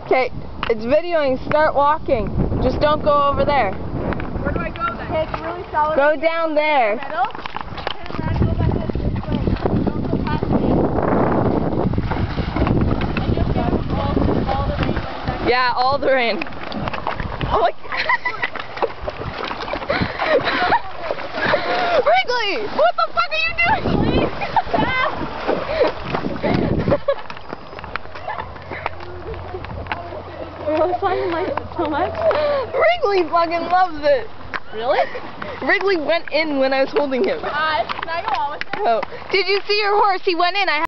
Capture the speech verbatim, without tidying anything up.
Okay, it's videoing. Start walking. Just don't go over there. Where do I go then? Okay, it's really solid. Go down there. Middle. Turn around, go back this way. Don't go past me. And just get all, all the rain when it's Yeah, all the rain. Oh my Wrigley! What the fuck are you doing? I fucking like it so much. Wrigley fucking loves it. Really? Wrigley went in when I was holding him. Uh, can I go on with it? Oh. Did you see your horse? He went in. I